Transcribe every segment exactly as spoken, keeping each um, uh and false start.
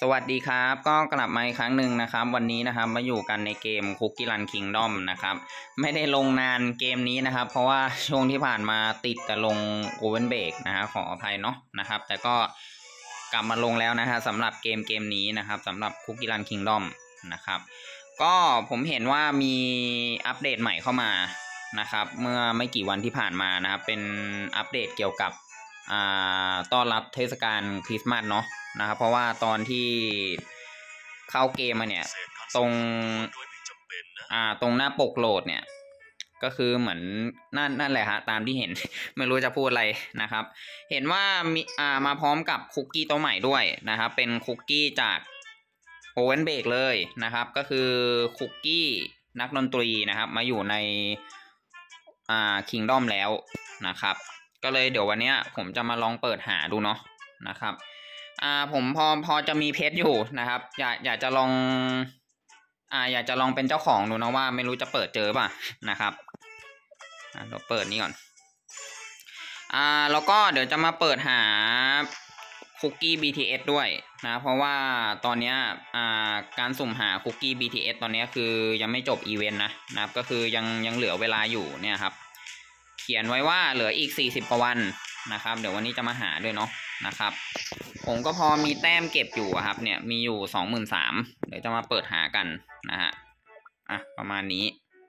สวัสดีครับก็กลับมาอีกครั้งหนึ่งนะครับวันนี้นะครับมาอยู่กันในเกม Cookie Run Kingdom นะครับไม่ได้ลงนานเกมนี้นะครับเพราะว่าช่วงที่ผ่านมาติดแต่ลง Oven Break นะฮะขออภัยเนาะนะครับแต่ก็กลับมาลงแล้วนะฮะสำหรับเกมเกมนี้นะครับสำหรับ Cookie Run Kingdom นะครับก็ผมเห็นว่ามีอัปเดตใหม่เข้ามานะครับเมื่อไม่กี่วันที่ผ่านมานะครับเป็นอัปเดตเกี่ยวกับต้อนรับเทศกาลคริสต์มาสเนาะนะครับเพราะว่าตอนที่เข้าเกมมาเนี่ยตรงอ่าตรงหน้าปกโหลดเนี่ยก็คือเหมือนนั่นนั่นแหละฮะตามที่เห็น ไม่รู้จะพูดอะไรนะครับเห็นว่ามีอ่ามาพร้อมกับคุกกี้ตัวใหม่ด้วยนะครับเป็นคุกกี้จากโอเว่นเบกเลยนะครับก็คือคุกกี้นักดนตรีนะครับมาอยู่ในอ่าคิงดอมแล้วนะครับก็เลยเดี๋ยววันนี้ผมจะมาลองเปิดหาดูเนาะนะครับอ่าผมพอพอจะมีเพชรอยู่นะครับอยากอยากจะลองอ่าอยากจะลองเป็นเจ้าของดูนะว่าไม่รู้จะเปิดเจอป่ะนะครับอ่าเราเปิดนี่ก่อนอ่าแล้วก็เดี๋ยวจะมาเปิดหาคุกกี้ บี ที เอส ด้วยนะเพราะว่าตอนนี้อ่าการสุ่มหาคุกกี้ บี ที เอส ตอนนี้คือยังไม่จบอีเวนต์นะนะครับก็คือยังยังเหลือเวลาอยู่เนี่ยครับเขียนไว้ว่าเหลืออีกสี่สิบกว่าวันนะครับเดี๋ยววันนี้จะมาหาด้วยเนาะนะครับผมก็พอมีแต้มเก็บอยู่ครับเนี่ยมีอยู่ สองหมื่นสามพัน เดี๋ยวจะมาเปิดหากันนะฮะอ่ะประมาณนี้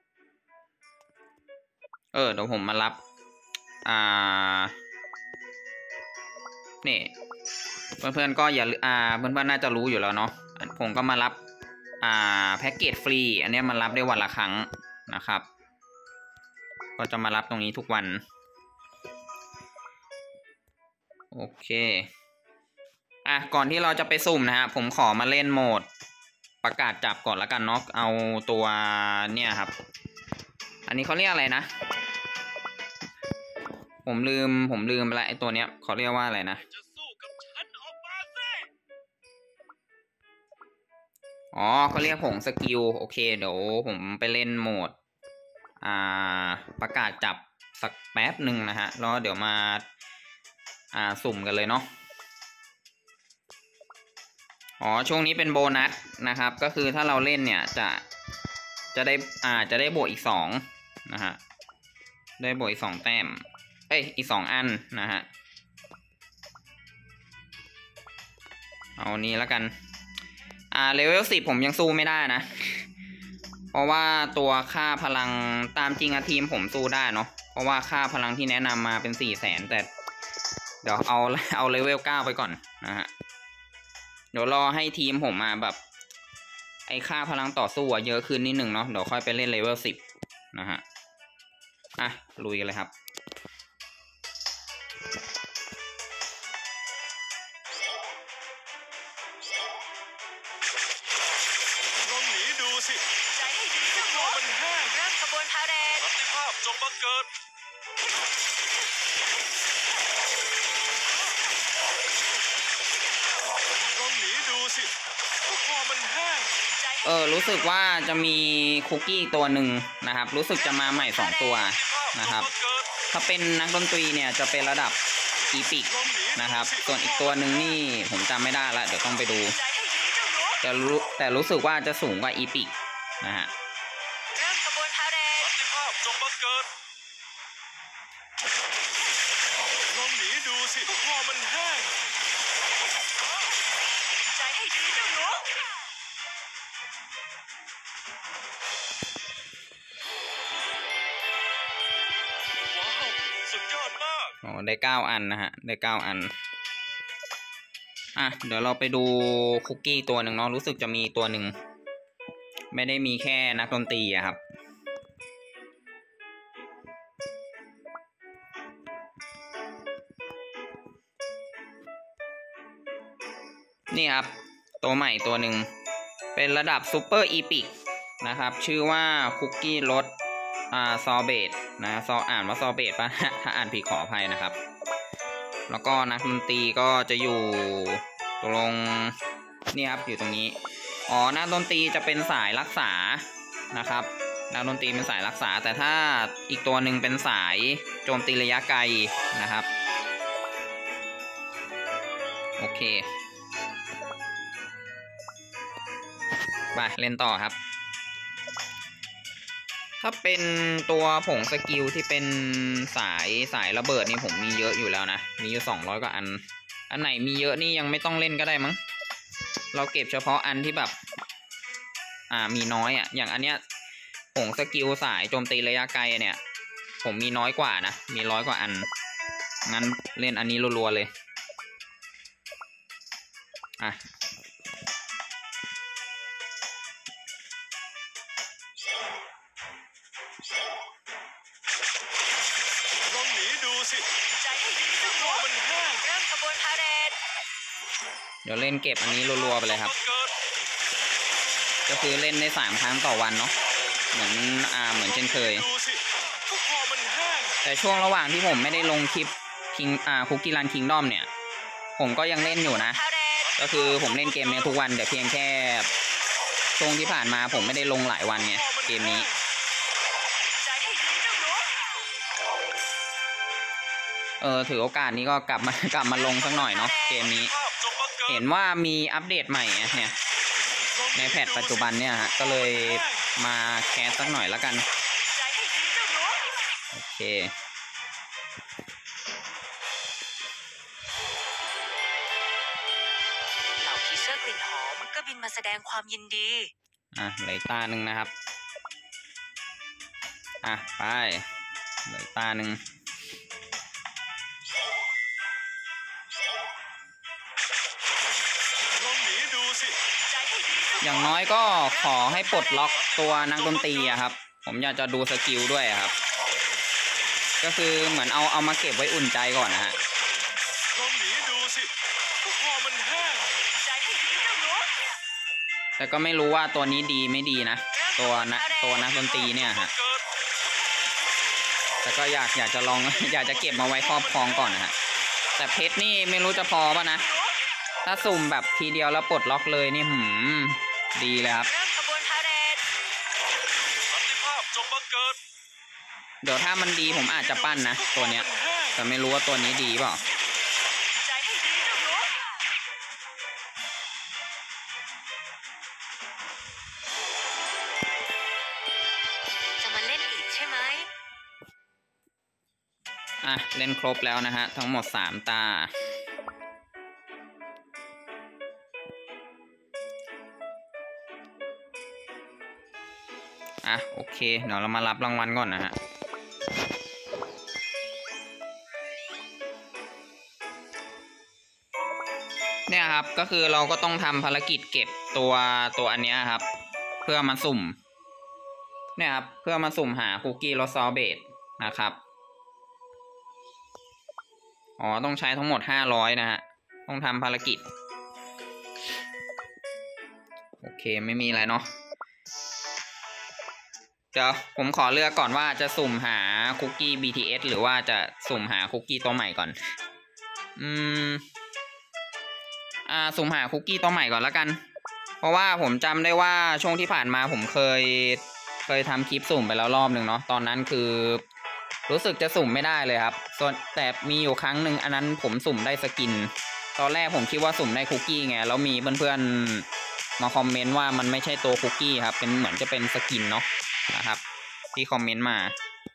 เออเดี๋ยวผมมารับอ่านี่เพื่อนๆก็อย่าอ่าเพื่อนๆน่าจะรู้อยู่แล้วเนาะผมก็มารับอ่าแพ็กเกจฟรีอันนี้มันรับได้วันละครั้งนะครับก็จะมารับตรงนี้ทุกวันโอเคอ่ะก่อนที่เราจะไปสุ่มนะฮะผมขอมาเล่นโหมดประกาศจับก่อนแล้วกันเนาะเอาตัวเนี่ยครับอันนี้เขาเรียกอะไรนะผมลืมผมลืมไปแล้วไอ้ตัวเนี้ยเขาเรียกว่าอะไรนะอ๋อเขาเรียกผงสกิลโอเคเดี๋ยวผมไปเล่นโหมดอ่าประกาศจับสักแป๊บหนึ่งนะฮะแล้วเดี๋ยวมาอ่าสุ่มกันเลยเนาะอ๋อช่วงนี้เป็นโบนัสนะครับก็คือถ้าเราเล่นเนี่ยจะจะได้อ่าจะได้บวกอีกสองนะฮะได้บวกอีกสองแต้มเอ้ยอีกสองอันนะฮะเอานี้แล้วกันอ่าเลเวลสิบผมยังสู้ไม่ได้นะเพราะว่าตัวค่าพลังตามจริงอะทีมผมสู้ได้เนาะเพราะว่าค่าพลังที่แนะนำมาเป็นสี่แสนแต่เดี๋ยวเอาเอาเลเวลเก้าไปก่อนนะฮะเดี๋ยวรอให้ทีมผมมาแบบไอค่าพลังต่อสู้เยอะขึ้นนิดหนึ่งเนาะเดี๋ยวค่อยไปเล่นเลเวลสิบนะฮะอ่ะลุยกันเลยครับลองหนีดูสิใจให้ดีเจ้าหนูมันแห้งเริ่มขบวนพาเหรดสันติภาพจงบังเกิดลองหนีดูสิพวกคอมันแห้งเออรู้สึกว่าจะมีคุกกี้ตัวหนึ่งนะครับรู้สึกจะมาใหม่สองตัวนะครับถ้าเป็นนักดนตรีเนี่ยจะเป็นระดับอีพิกนะครับส่วนอีกตัวหนึ่งนี่ผมจำไม่ได้ละเดี๋ยวต้องไปดูแต่รู้แต่รู้สึกว่าจะสูงกว่าอีพิกนะฮะเริ่มขบวนพาเหรดสันติภาพจงบังเกิดลองหนีดูสิพวกคอมันแห้งใจให้ดีเจ้าหนูสุดยอดมากอ๋อได้เก้าอันนะฮะได้เก้าอันอ่ะเดี๋ยวเราไปดูคุกกี้ตัวหนึ่งเนาะรู้สึกจะมีตัวหนึ่งไม่ได้มีแค่นักดนตรีอะครับนี่ครับตัวใหม่ตัวหนึ่งเป็นระดับซูเปอร์อีพิกนะครับชื่อว่าคุกกี้รสอ่าซอเบตนะซออ่านว่าซอเบตป่ะ ถ้าอ่านผิดขออภัยนะครับแล้วก็นักดนตรีก็จะอยู่ตรงนี่ครับอยู่ตรงนี้อ๋อนักดนตรีจะเป็นสายรักษานะครับนักดนตรีเป็นสายรักษาแต่ถ้าอีกตัวหนึ่งเป็นสายโจมตีระยะไกลนะครับโอเคไปเล่นต่อครับถ้าเป็นตัวผงสกิลที่เป็นสายสายระเบิดนี่ผมมีเยอะอยู่แล้วนะมีอยู่สองร้อยกว่าอันอันไหนมีเยอะนี่ยังไม่ต้องเล่นก็ได้มั้งเราเก็บเฉพาะอันที่แบบอ่ามีน้อยอ่ะอย่างอันเนี้ยผงสกิลสายโจมตีระยะไกลเนี่ยผมมีน้อยกว่านะมีร้อยกว่าอันงั้นเล่นอันนี้รัวๆเลยอ่ะลองหนีดูสิใจให้ดีเจ้าหนูมันแห้งเริ่มขบวนพาเหรดเดี๋ยวเล่นเก็บอันนี้รัวๆไปเลยครับก็คือเล่นได้สามครั้งต่อวันเนาะเหมือนอ่าเหมือนเช่นเคยแต่ช่วงระหว่างที่ผมไม่ได้ลงคลิปคิงอ่าคุกกี้รันคิงดอมเนี่ยผมก็ยังเล่นอยู่นะก็คือผมเล่นเกมนี้ทุกวันแต่เพียงแค่ช่วงที่ผ่านมาผมไม่ได้ลงหลายวันไงเกมนี้เออถือโอกาสนี้ก็กลับมากลับมาลงสักหน่อยเนาะเกมนี้เห็นว่ามีอัปเดตใหม่เนี่ยในแพทปัจจุบันเนี่ยฮะก็เลยมาแคสสักหน่อยแล้วกันโอเคเหล่าผีเสื้อกลิ่นหอมก็บินมาแสดงความยินดีอ่ะเหลือตาหนึ่งนะครับอ่ะไปเหลือตาหนึ่งอย่างน้อยก็ขอให้ปลดล็อกตัวนักดนตรีอะครับผมอยากจะดูสกิลด้วยครับก็คือเหมือนเอาเอามาเก็บไว้อุ่นใจก่อนนะฮะลองหนีดูสิพอมันแห้งแต่ก็ไม่รู้ว่าตัวนี้ดีไม่ดีนะตัวนะตัวนักดนตรีเนี่ยฮะแต่ก็อยากอยากจะลอง อยากจะเก็บมาไว้ครอบครองก่อนนะฮะแต่เพชรนี่ไม่รู้จะพอป่ะนะถ้าสุ่มแบบทีเดียวแล้วปลดล็อกเลยนี่หืมดีเลยครับเดี๋ยวถ้ามันดีผมอาจจะปั้นนะตัวเนี้ยแต่ไม่รู้ว่าตัวนี้ดีเปล่าจะมาเล่นอีกใช่ไหมอ่ะเล่นครบแล้วนะฮะทั้งหมดสามตาอ่ะโอเคเดี๋ยวเรามารับรางวัลก่อนนะฮะเนี่ยครับก็คือเราก็ต้องทำภารกิจเก็บตัวตัวอันนี้ครับเพื่อมาสุ่มเนี่ยครับเพื่อมาสุ่มหาคุกกี้รสซอเบตนะครับอ๋อต้องใช้ทั้งหมดห้าร้อยนะฮะต้องทำภารกิจโอเคไม่มีอะไรเนาะเดี๋ยวผมขอเลือกก่อนว่าจะสุ่มหาคุกกี้ บี ที เอส หรือว่าจะสุ่มหาคุกกี้ตัวใหม่ก่อนอืมอ่าสุ่มหาคุกกี้ตัวใหม่ก่อนแล้วกันเพราะว่าผมจำได้ว่าช่วงที่ผ่านมาผมเคยเคยทำคลิปสุ่มไปแล้วรอบหนึ่งเนาะตอนนั้นคือรู้สึกจะสุ่มไม่ได้เลยครับส่วนแต่มีอยู่ครั้งหนึ่งอันนั้นผมสุ่มได้สกินตอนแรกผมคิดว่าสุ่มได้คุกกี้ไงแล้วมีเพื่อนๆมาคอมเมนต์ว่ามันไม่ใช่ตัวคุกกี้ครับเป็นเหมือนจะเป็นสกินเนาะนะครับที่คอมเมนต์มา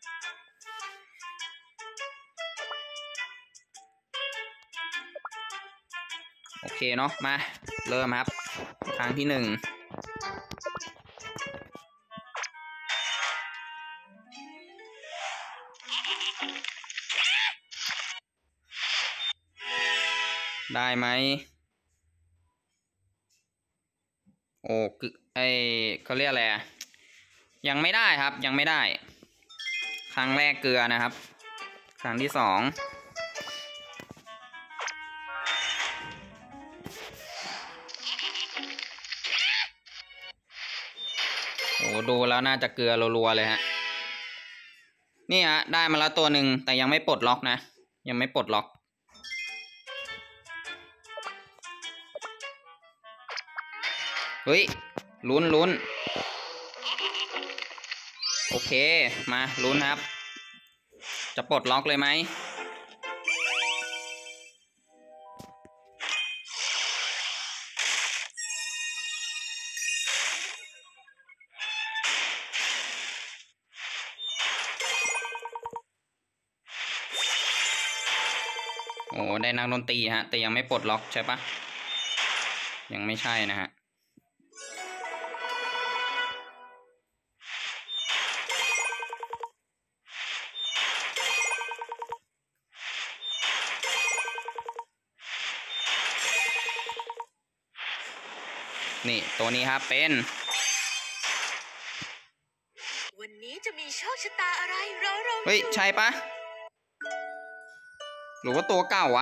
โอเคเนาะมาเริ่มครับครั้งที่หนึ่งได้ไหมโอ้ไอเขาเรียกอะไรอะยังไม่ได้ครับยังไม่ได้ครั้งแรกเกลือนะครับครั้งที่สองโอ้ดูแล้วน่าจะเกลือรัวๆเลยฮะนี่ฮะได้มาแล้วตัวหนึ่งแต่ยังไม่ปลดล็อกนะยังไม่ปลดล็อกเฮ้ยลุ้นลุ้นโอเคมาลุ้นครับจะปลดล็อกเลยไหมอ้ได้นักดนตรีฮะแต่ยังไม่ปลดล็อกใช่ปะยังไม่ใช่นะฮะนี่ตัวนี้ครับเป็นวันนี้จะมีโชคชะตาอะไรรอเราเฮ้ยใช่ปะหรือว่าตัวเก่าวะ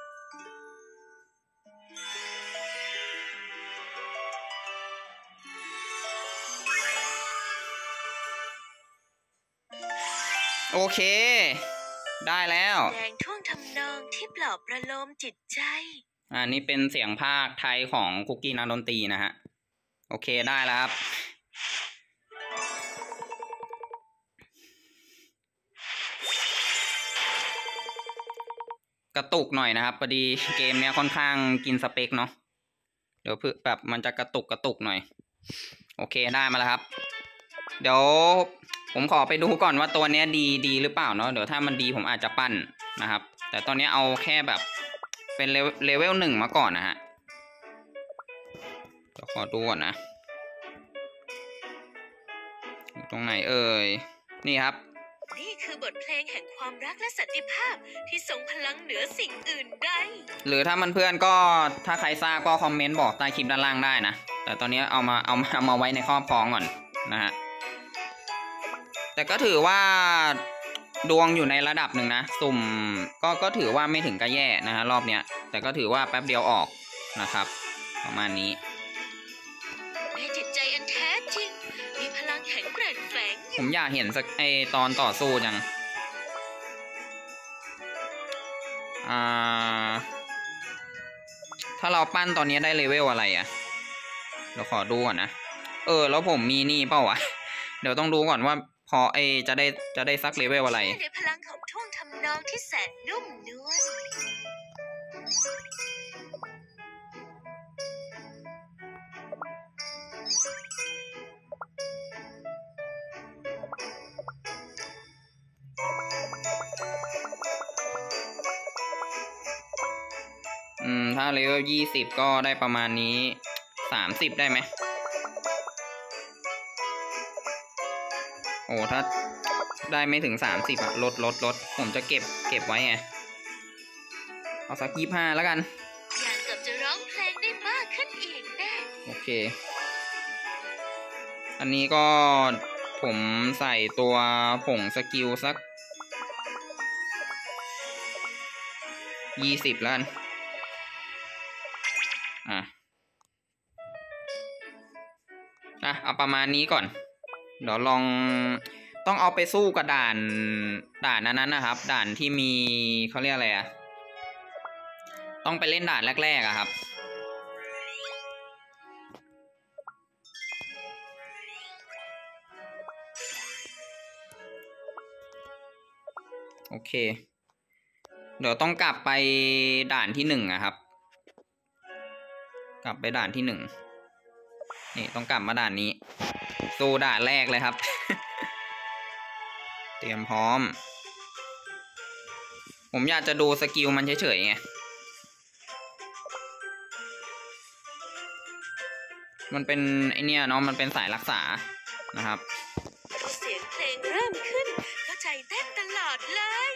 โอเคได้แล้วแดงท่วงทำนองที่ปลอบประโลมจิตใจอ่านี่เป็นเสียงภาคไทยของคุกกี้นักดนตรีนะฮะโอเคได้แล้วครับกระตุกหน่อยนะครับพอดีเกมเนี้ยค่อนข้างกินสเปคเนาะเดี๋ยวเพื่อแบบมันจะกระตุกกระตุกหน่อยโอเคได้มาแล้วครับเดี๋ยวผมขอไปดูก่อนว่าตัวเนี้ยดีดีหรือเปล่าเนาะเดี๋ยวถ้ามันดีผมอาจจะปั้นนะครับแต่ตอนนี้เอาแค่แบบเป็นเลเวลหนึ่งมาก่อนนะฮะเดี๋ยวขอดูก่อนนะตรงไหนเอ่ยนี่ครับนี่คือบทเพลงแห่งความรักและสันติภาพที่ทรงพลังเหนือสิ่งอื่นใดหรือถ้ามันเพื่อนก็ถ้าใครทราบก็คอมเมนต์บอกใต้คลิปด้านล่างได้นะแต่ตอนนี้เอามาเอาเอามาไว้ในครอบครองก่อนนะฮะแต่ก็ถือว่าดวงอยู่ในระดับหนึ่งนะสุ่มก็ก็ถือว่าไม่ถึงกับแย่นะฮะรอบเนี้ยแต่ก็ถือว่าแป๊บเดียวออกนะครับประมาณนี้ในจิตใจอันแท้จริงมีพลังแข็งแกร่งแฝงผมอยากเห็นสักไอตอนต่อสู้จังอ่าถ้าเราปั้นตอนนี้ได้เลเวลอะไรอะเราขอดูก่อนนะเออแล้วผมมีนี่เปล่าวะเดี๋ยวต้องดูก่อนว่าพอไอจะได้จะได้สักเลเวลอะไรในพลังของท่วงทำนองที่แสนนุ่มนวลอืมถ้าเลเวลยี่สิบก็ได้ประมาณนี้สามสิบได้ไหมโอ้ถ้าได้ไม่ถึงสามสิบอะลดลดลดผมจะเก็บเก็บไว้ไงเอาสักยี่ห้าแล้วกันอย่างกับจะร้องเพลงได้มากขึ้นอีกแน่โอเคอันนี้ก็ผมใส่ตัวผงสกิลสักยี่สิบแล้วกันอ่ะอ่ะเอาประมาณนี้ก่อนเดี๋ยวลองต้องเอาไปสู้กับด่านด่านนั้นนะครับด่านที่มีเขาเรียกอะไรอะต้องไปเล่นด่านแรกๆอะครับโอเคเดี๋ยวต้องกลับไปด่านที่หนึ่งอะครับกลับไปด่านที่หนึ่งนี่ต้องกลับมาด่านนี้สู้ด่านแรกเลยครับ เตรียมพร้อมผมอยากจะดูสกิลมันเฉยๆไงมันเป็นไอเนี้ยเนาะมันเป็นสายรักษานะครับเสียงเพลงเริ่มขึ้นก็ใจเต้นตลอดเลย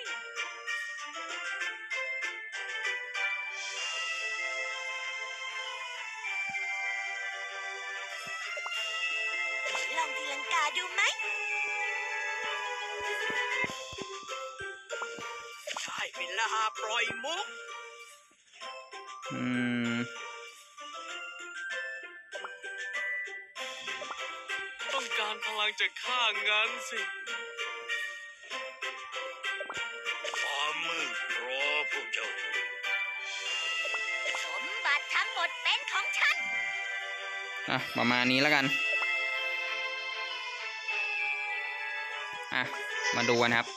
ลองตีลังกาดูไหมใช่เวลาปล่อยมุกอืมต้องการพลังจากข้างั้นสิความมืดรอพวกเจ้าสมบัติทั้งหมดเป็นของฉันอ่ะประมาณนี้แล้วกันอ่ะมาดูกันครับ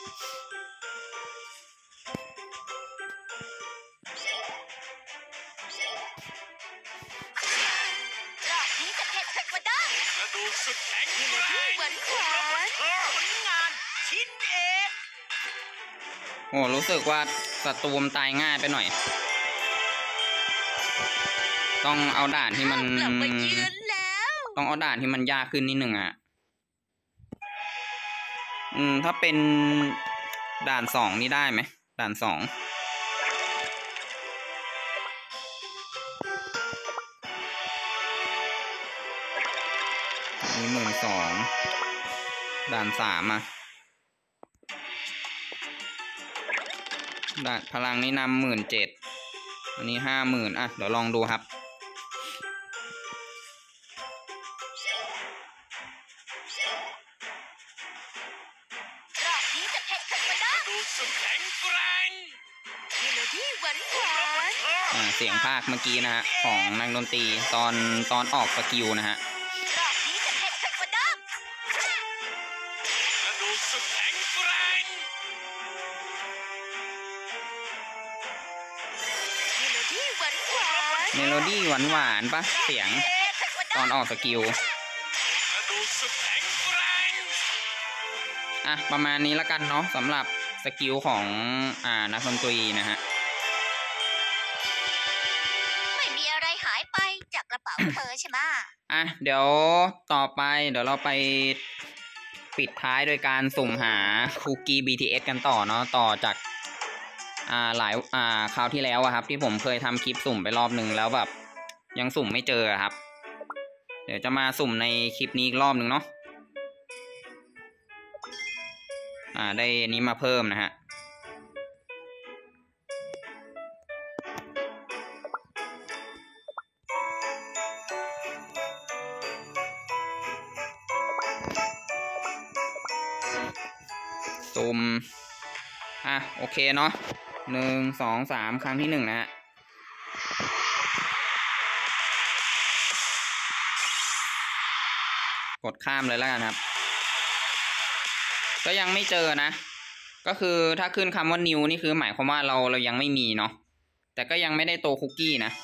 รอบนี้จะเผ็ดเผ็ดกว่าเดิมกระดูกสุดแข็งแรงหวานหวานผลงานชิ้นเอกโอ้อ้รู้สึกว่าศัตรูมตายง่ายไปหน่อยต้องเอาด่านที่มันต้องเอาด่านที่มันยากขึ้นนิดหนึ่งอ่ะอืมถ้าเป็นด่านสองนี่ได้ไหมด่านสองนี่หมื่นสองด่านสามอ่ะด่านพลังนี้นำหมื่นเจ็ดอันนี้ห้าหมื่นอ่ะเดี๋ยวลองดูครับอ่าเสียงภาคเมื่อกี้นะฮะของนักดนตรีตอนตอนออกสกิลนะฮะเมโลดี้หวานหวานปะเสียงตอนออกสกิลอ่ะประมาณนี้แล้วกันเนาะสำหรับสกิลของอ่านักดนตรีนะฮะไม่มีอะไรหายไปจากกระเป๋าเธอใช่ไหมอ่ะเดี๋ยวต่อไปเดี๋ยวเราไปปิดท้ายโดยการสุ่มหาคุกกี้ บี ที เอส กันต่อเนาะต่อจากอ่าหลายอ่าคราวที่แล้วอะครับที่ผมเคยทำคลิปสุ่มไปรอบหนึ่งแล้วแบบยังสุ่มไม่เจอครับเดี๋ยวจะมาสุ่มในคลิปนี้อีกรอบหนึ่งเนาะอ่าได้นี้มาเพิ่มนะฮะสุ่มอ่ะโอเคเนาะหนึ่งสองสามครั้งที่หนึ่งนะฮะกดข้ามเลยแล้วกันครับก็ยังไม่เจอนะก็คือถ้าขึ้นคำว่า new นี่คือหมายความว่าเราเรายังไม่มีเนาะแต่ก็ยังไม่ได้โตคุกกี้นะ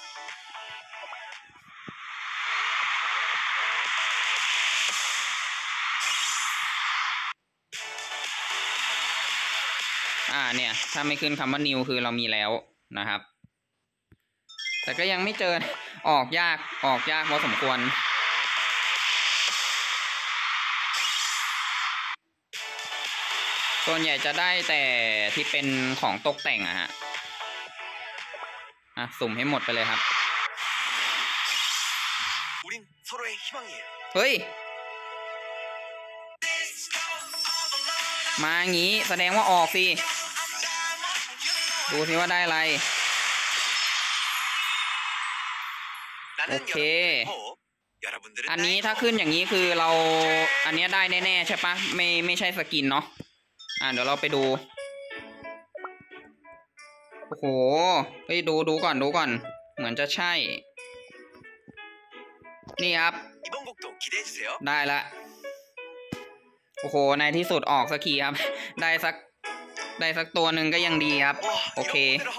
อ่าเนี่ยถ้าไม่ขึ้นคำว่า new คือเรามีแล้วนะครับแต่ก็ยังไม่เจอออกยากออกยากพอสมควรส่วนใหญ่จะได้แต่ที่เป็นของตกแต่งอะฮะอ่ะสุ่มให้หมดไปเลยครับเฮ้ยมางี้แสดงว่าออกสิดูสิว่าได้อะไรโอเคอันนี้ถ้าขึ้นอย่างนี้คือเราอันนี้ได้แน่ๆใช่ปะไม่ไม่ใช่สกินเนาะอ่ะเดี๋ยวเราไปดูโอ้โหเฮ้ยดูดูก่อนดูก่อนเหมือนจะใช่นี่ครับได้ละโอ้โหในที่สุดออกสักทีครับได้สักได้สักตัวหนึ่งก็ยังดีครับโอเค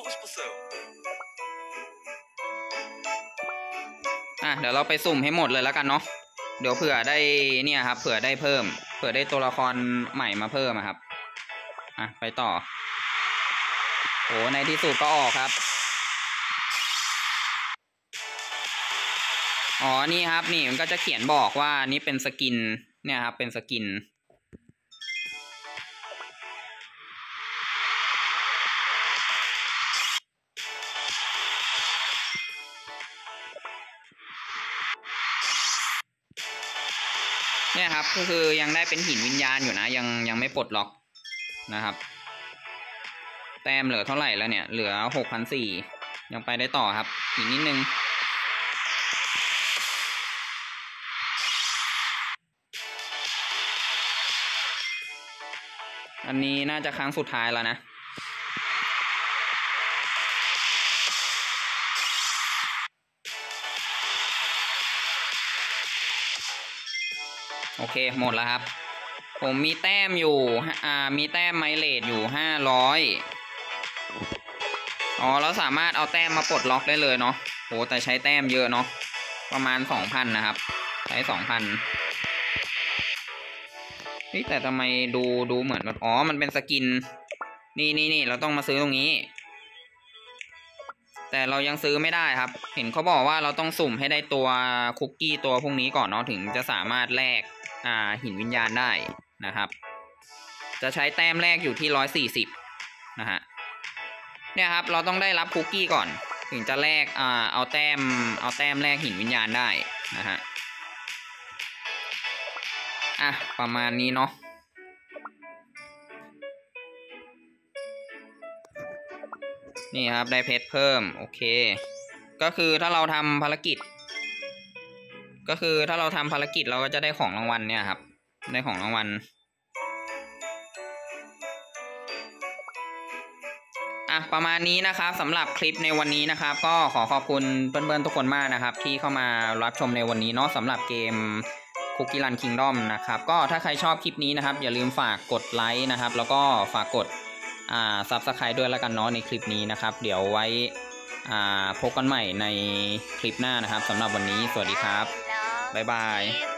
อ่ะเดี๋ยวเราไปสุ่มให้หมดเลยแล้วกันเนาะเดี๋ยวเผื่อได้เนี่ยครับเผื่อได้เพิ่มเผื่อได้ตัวละครใหม่มาเพิ่มครับอ่ะไปต่อโอ้ในที่สุดก็ออกครับอ๋อนี่ครับนี่มันก็จะเขียนบอกว่านี่เป็นสกินเนี่ยครับเป็นสกินเนี่ยครับก็คือยังได้เป็นหินวิญญาณอยู่นะยังยังไม่ปลดล็อกนะครับแต้มเหลือเท่าไหร่แล้วเนี่ยเหลือ หกพันสี่ร้อย ยังไปได้ต่อครับอีกนิดนึงอันนี้น่าจะครั้งสุดท้ายแล้วนะโอเคหมดแล้วครับผมมีแต้มอยู่อ่ามีแต้มไมเลจอยู่ห้าร้อยอ๋อแล้วสามารถเอาแต้มมาปลดล็อกได้เลยเนาะโหแต่ใช้แต้มเยอะเนาะประมาณ สองพัน นะครับใช้ สองพัน เฮ้ยแต่ทำไมดูดูเหมือนแบบอ๋อมันเป็นสกินนี่นี่นี่เราต้องมาซื้อตรงนี้แต่เรายังซื้อไม่ได้ครับเห็นเขาบอกว่าเราต้องสุ่มให้ได้ตัวคุกกี้ตัวพวกนี้ก่อนเนาะถึงจะสามารถแลกอ่าหินวิญญาณได้นะครับจะใช้แต้มแรกอยู่ที่ร้อยสี่สิบนะฮะเนี่ยครับเราต้องได้รับคุกกี้ก่อนถึงจะแลกอ่าเอาแต้มเอาแต้มแรกหินวิญญาณได้นะฮะอ่ะประมาณนี้เนาะนี่ครับได้เพชรเพิ่มโอเคก็คือถ้าเราทำภารกิจก็คือถ้าเราทำภารกิจเราก็จะได้ของรางวัลเนี่ยครับได้ของรางวัลอ่ะประมาณนี้นะครับสำหรับคลิปในวันนี้นะครับก็ขอขอบคุณเพื่อนๆทุกคนมากนะครับที่เข้ามารับชมในวันนี้เนาะสำหรับเกม Cookie Run Kingdom นะครับก็ถ้าใครชอบคลิปนี้นะครับอย่าลืมฝากกดไลค์นะครับแล้วก็ฝากกดอ่า Subscribe ด้วยแล้วกันเนาะในคลิปนี้นะครับเดี๋ยวไว้อ่าพบกันใหม่ในคลิปหน้านะครับสำหรับวันนี้สวัสดีครับบ๊ายบาย